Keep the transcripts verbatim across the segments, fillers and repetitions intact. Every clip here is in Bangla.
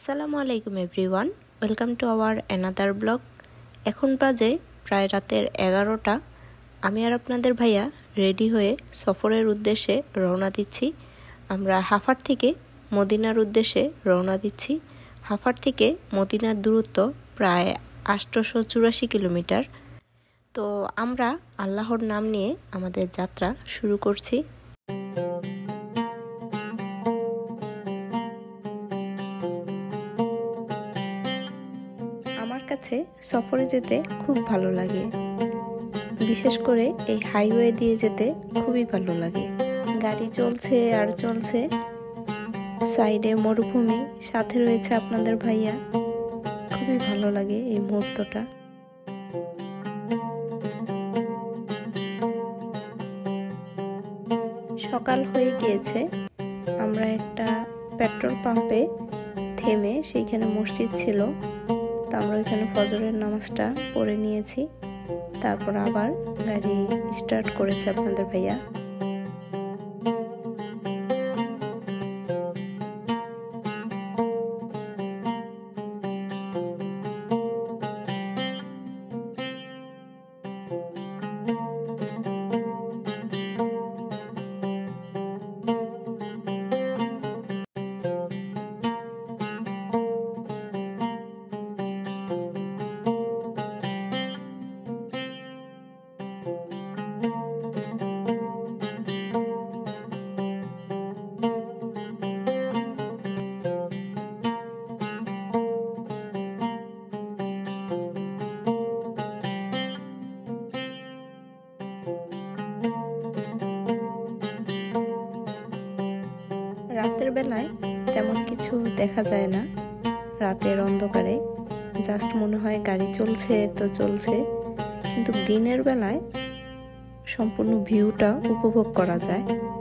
আসসালামু আলাইকুম everyone, welcome to our another blog. এখন বাজে প্রায় রাতের এগারোটা। আমি আর আপনাদের ভাইয়া রেডি হয়ে সফরের উদ্দেশ্যে রওনা দিচ্ছি। আমরা হাফার থেকে মদিনার উদ্দেশ্যে রওনা দিচ্ছি। হাফার থেকে মদিনার দূরত্ব প্রায় আটশোশো চুরাশি কিলোমিটার। তো আমরা আল্লাহর নাম নিয়ে আমাদের যাত্রা শুরু করছি। আমার কাছে সফরে যেতে খুব ভালো লাগে, বিশেষ করে এই হাইওয়ে দিয়ে যেতে খুবই ভালো লাগে। গাড়ি চলছে আর চলছে, সাইডে মরুভূমি, সাথে রয়েছে আপনাদের ভাইয়া। খুবই ভালো লাগে এই মুহূর্তটা। সকাল হয়ে গিয়েছে, আমরা একটা পেট্রোল পাম্পে থেমে, সেইখানে মসজিদ ছিল, তো আমরা ওইখানে ফজরের নামাজটা পড়ে নিয়েছি। তারপর আবার গাড়ি স্টার্ট করেছে আপনাদের ভাইয়া। রাতের বেলায় তেমন কিছু দেখা যায় না। রাতের অন্ধকারে জাস্ট মনে হয় গাড়ি চলছে তো চলছে, কিন্তু দিনের বেলায় সম্পূর্ণ ভিউটা উপভোগ করা যায়।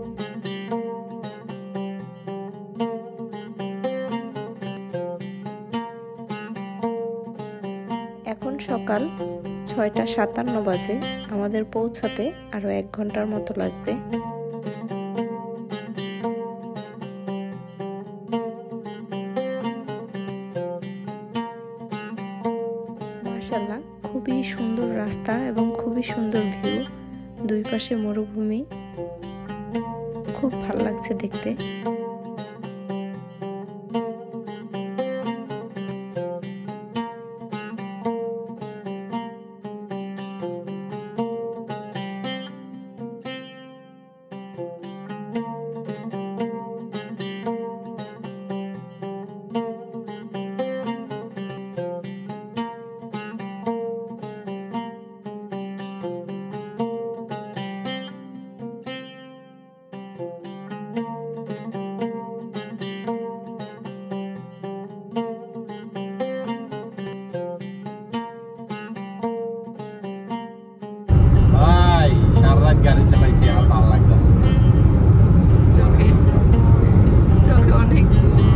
এখন সকাল ছয়টা সাতান্ন বাজে, আমাদের পৌঁছাতে আরো এক ঘন্টার মতো লাগবে। মাশাআল্লাহ, খুবই সুন্দর রাস্তা এবং খুবই সুন্দর ভিউ, দুই পাশে মরুভূমি, খুব ভালো লাগছে দেখতে। গাড়ি চালাইছি, আমার ভালো লাগতেছে। চোখে চোখে অনেক।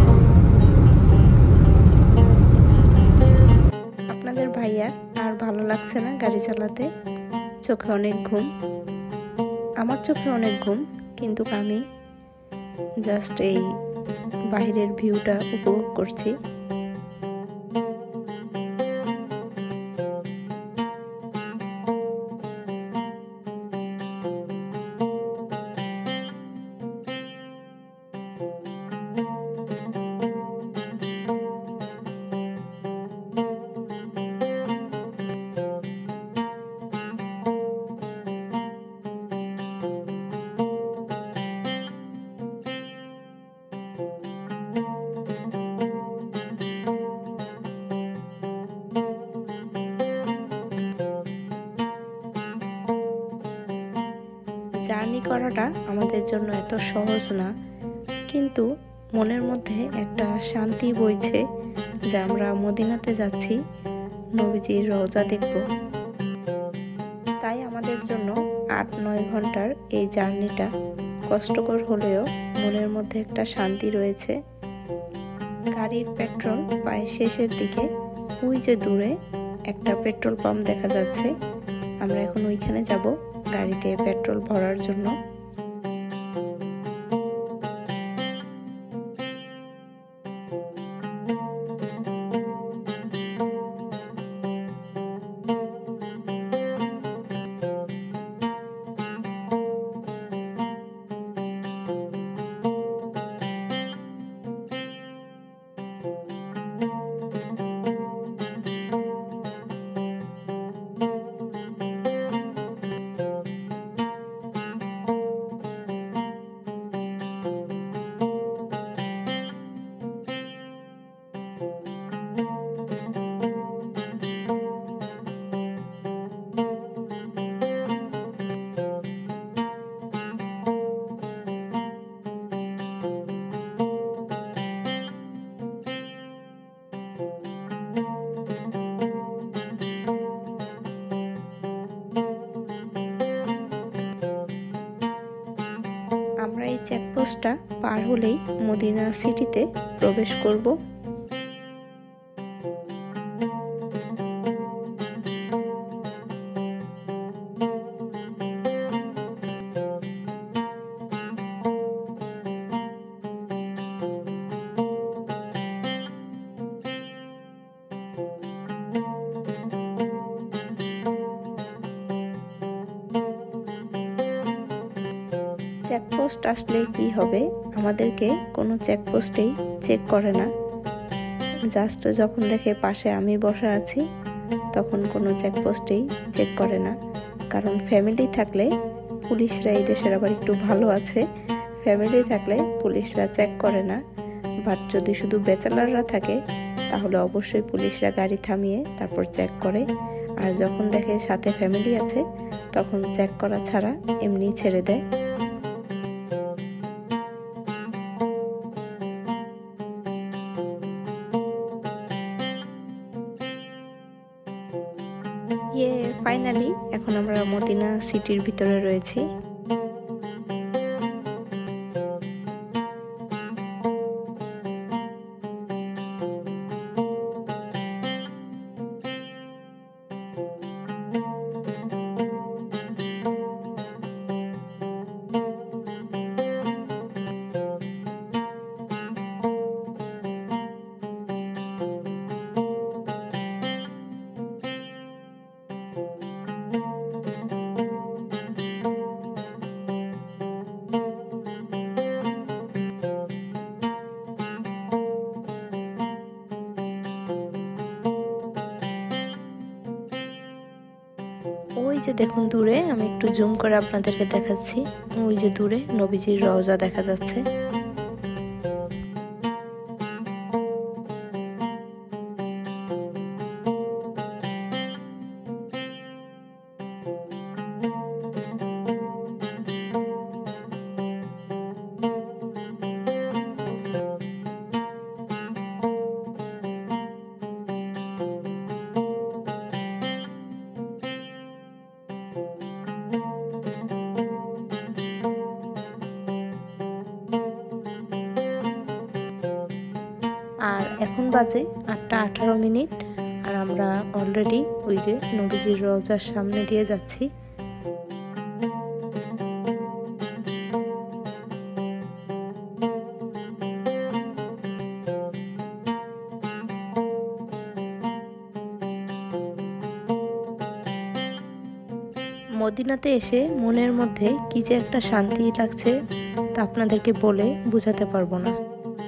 আপনাদের ভাইয়া আর ভালো লাগছে না গাড়ি চালাতে, চোখে অনেক ঘুম। আমার চোখে অনেক ঘুম, কিন্তু আমি জাস্ট এই বাইরের ভিউটা উপভোগ করছি। জার্নি করাটা আমাদের জন্য এত সহজ না, কিন্তু মনের মধ্যে একটা শান্তি বইছে যে আমরা মদিনাতে যাচ্ছি, নবীজির রওজা দেখব। তাই আমাদের জন্য আট নয় ঘন্টার এই জার্নিটা কষ্টকর হলেও মনের মধ্যে একটা শান্তি রয়েছে। গাড়ির পেট্রোল প্রায় শেষের দিকে, ওই যে দূরে একটা পেট্রোল পাম্প দেখা যাচ্ছে, আমরা এখন ওইখানে যাব গাড়িতে পেট্রোল ভরার জন্য। চেকপোস্টটা পার হলেই মদিনা সিটিতে প্রবেশ করব। চেকপোস্ট আসলে কি হবে, আমাদেরকে কোনো চেকপোস্টেই চেক করে না। জাস্ট যখন দেখে পাশে আমি বসা আছি তখন কোনো চেকপোস্টেই চেক করে না। কারণ ফ্যামিলি থাকলে পুলিশরা এই দেশের আবার একটু ভালো আছে, ফ্যামিলি থাকলে পুলিশরা চেক করে না। বাট যদি শুধু ব্যাচেলাররা থাকে তাহলে অবশ্যই পুলিশরা গাড়ি থামিয়ে তারপর চেক করে। আর যখন দেখে সাথে ফ্যামিলি আছে তখন চেক করা ছাড়া এমনি ছেড়ে দেয়। ইয়ে ফাইনালি এখন আমরা মদিনা সিটির ভিতরে রয়েছি। ওই যে দেখুন দূরে, আমি একটু জুম করে আপনাদেরকে দেখাচ্ছি, ওই যে দূরে নবীজির রওজা দেখা যাচ্ছে। আর এখন বাজে আটটা আঠারো মিনিট আর আমরা অলরেডি ওই যে নবীজির রওজার সামনে দিয়ে যাচ্ছি। মদিনাতে এসে মনের মধ্যে কি যে একটা শান্তি লাগছে তা আপনাদেরকে বলে বোঝাতে পারবো না।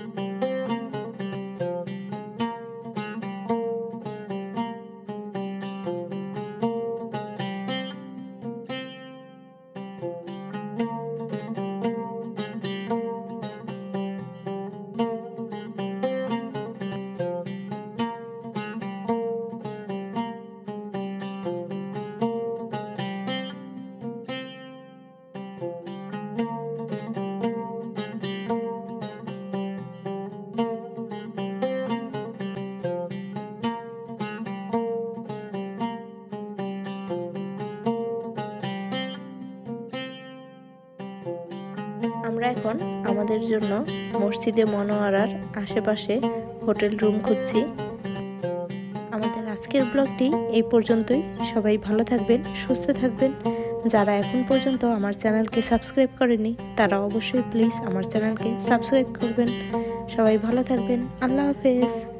আমরা এখন আমাদের জন্য মসজিদে মনোয়ারার আশেপাশে হোটেল রুম খুঁজছি। আমাদের আজকের ব্লগটি এই পর্যন্তই। সবাই ভালো থাকবেন, সুস্থ থাকবেন। যারা এখন পর্যন্ত আমার চ্যানেলকে সাবস্ক্রাইব করেনি তারা অবশ্যই প্লিজ আমার চ্যানেলকে সাবস্ক্রাইব করবেন। সবাই ভালো থাকবেন। আল্লাহ হাফেজ।